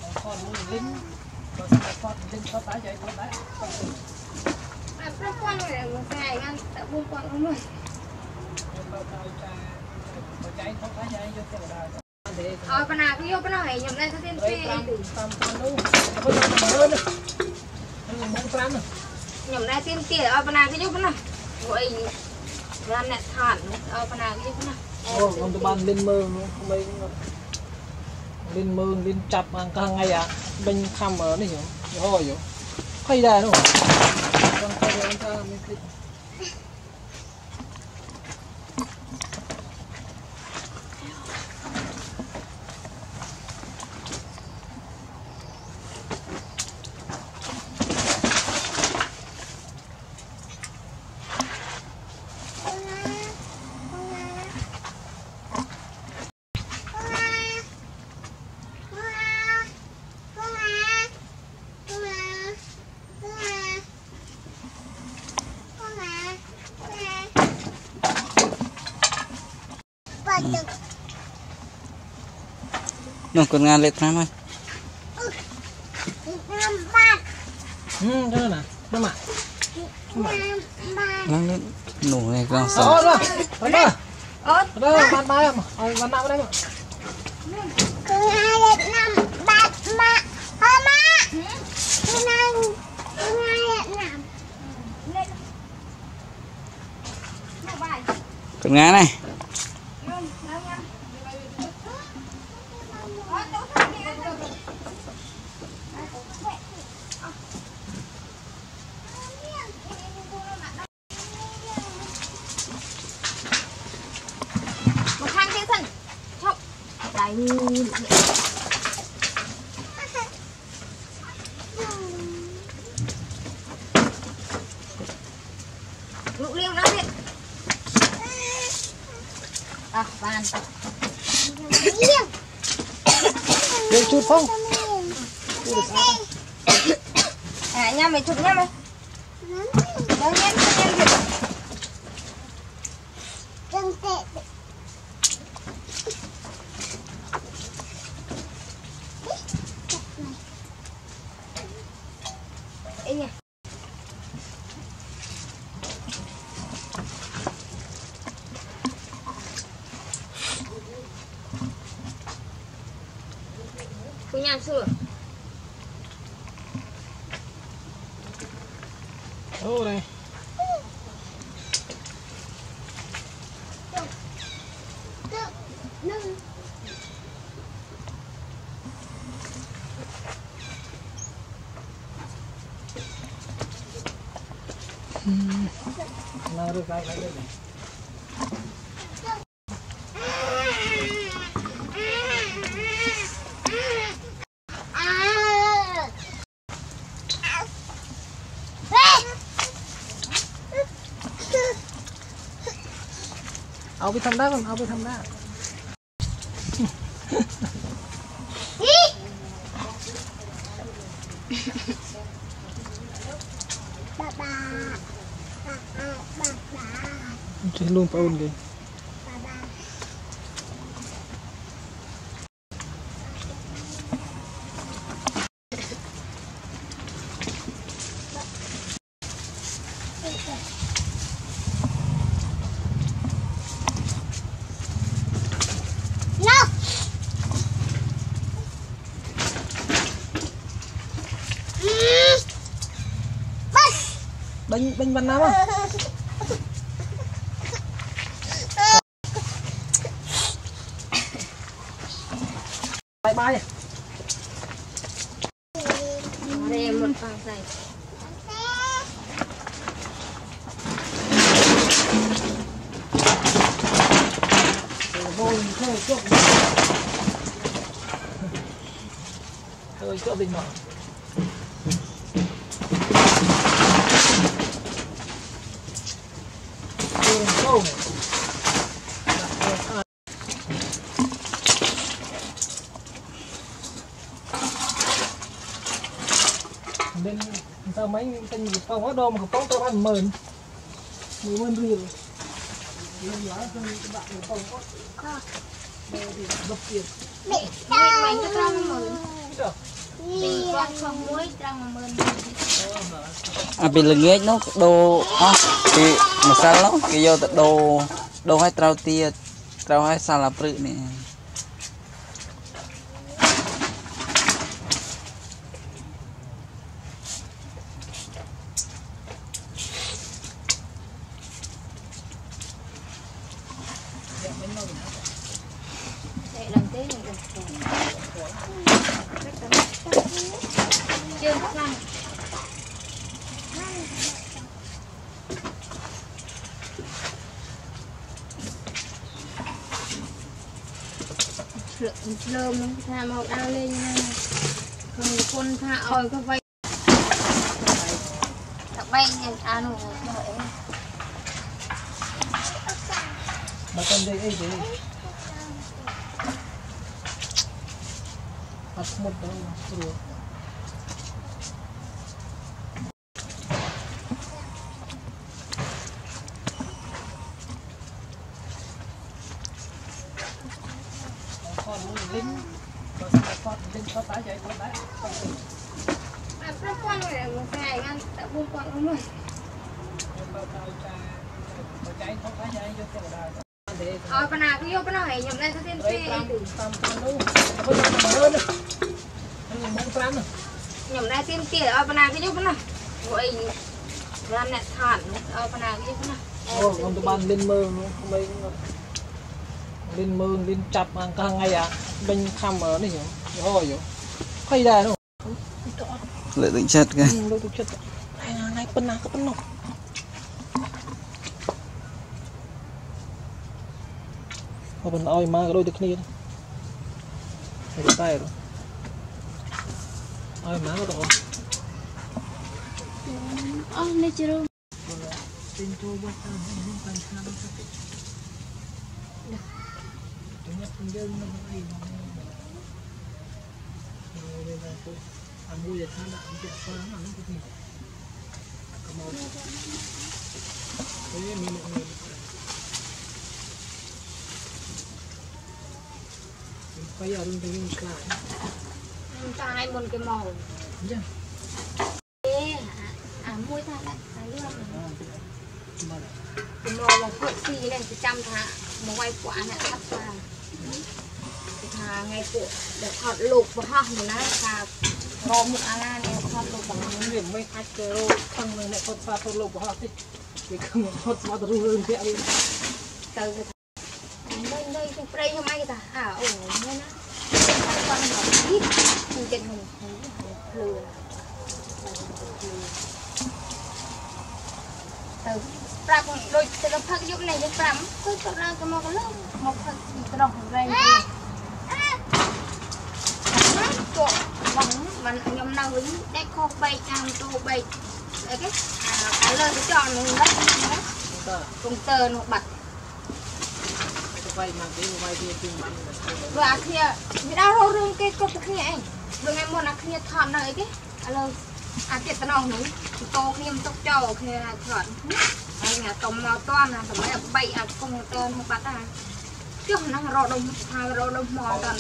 con lính con lính có tái vậy có tái con này một ngày ăn đã buông con không rồi bà nào cứ vô bà nào hãy nhầm lên cho tiên xe nhầm lên tiên xe bà nào cứ vô bà nào vậy làm nè thản bà nào cứ vô bà nào con tụi bạn lên mơ không mấy lên mơ lên chập hàng ngày à bên khăm ở này hiểu hỏi hiểu khay ra đúng không con khay ra ta mình nó còn ngàn lệ tham ơi cho nên là đúng mà lăng lên nổ này càng đó sợ đó đó bạn ba em bạn nào đây mà còn ngán này lụ liêu nó đi bàn để chút không nha mày chụp nha mày đâu nhé punya sữa. Ô đây. Nào được cái đây.เอาไปทำได้มั้งเอาไปทำได้จะลุงไปอุ่นเลยbánh bánh nào á bye bye đây một vàng dày thôi chỗ bình mà nên sao mấy tên gì không có đô mà có tôi ăn mờn 10 riêng nên lá cho các bạn không có để đập tiền mẹ mày cho tao 10 không muối trăng mơn à bị lừa nghe nó đồ cái mà sao nó cái vô đồ đồ hay trao tia trao hay sao là bự nè để làm thế này được chưa xong lơm tha màu đau lên không con tha ơi có vay tập bay nhà ăn rồi mà con đây ấy gì bắt một đâu rồi lính con lính có tái chạy có tái rất quan là một ngày ăn đã buông quan không rồi bên nào cái vô bên nào này nhầm đây có thêm nhầm đây thêm tiền ở bên nào cái vô bên nào vậy làm nẹt thản ở bên nào cái vô bên nào con tụi bạn lên mơ không mấy lên mơ lên chập hàng ngày à bên khăm ở này hiểu hỏi hiểu khay đây đâu lợi định chất cái lợi định chất ngày bên nào có bên nào có bên oi mà đôi được kia tay rồi oi má có đâu này chưa đâu tin tôi bắt đầu không cần khăm chúng ta không dân nó hay ăn mua vậy sao lại chuyện quá nó có gì come on thế mình mọi người bây giờ đừng thấy ta hay một cái màu mua ta lại cái màu mà phượng xì này 100 thà một quay quả này thắt vào thà ngày của để thọt lục và hoa của nó thà rò một ala này thọt lục và hoa điểm mấy ai kêu thằng này lại còn pha thọt lục và hoa thì cái không thọt mà từ luôn thế đi từ đây trong đây không ai cả ổn thế nó con nó ít trên chân mình lừa từ ra con đôi từ nó phát dụng này đến lắm cứ cho ra cái một cái lớp một phần từ đồng đây chỗ bóng mà nhom nào với đây kho bay ăn tô bay cái lời cái tròn mình đấy công tơ nó bật và kia mình đau râu rương cái cột kia anh đừng em muốn là kia thọn này cái lời tiệt tao nòng nữa tô kia mình tóc trâu kia thọn anh là tôm màu toan là tôm bay công tơ nó bắt à chứ nó rò đông mò toàn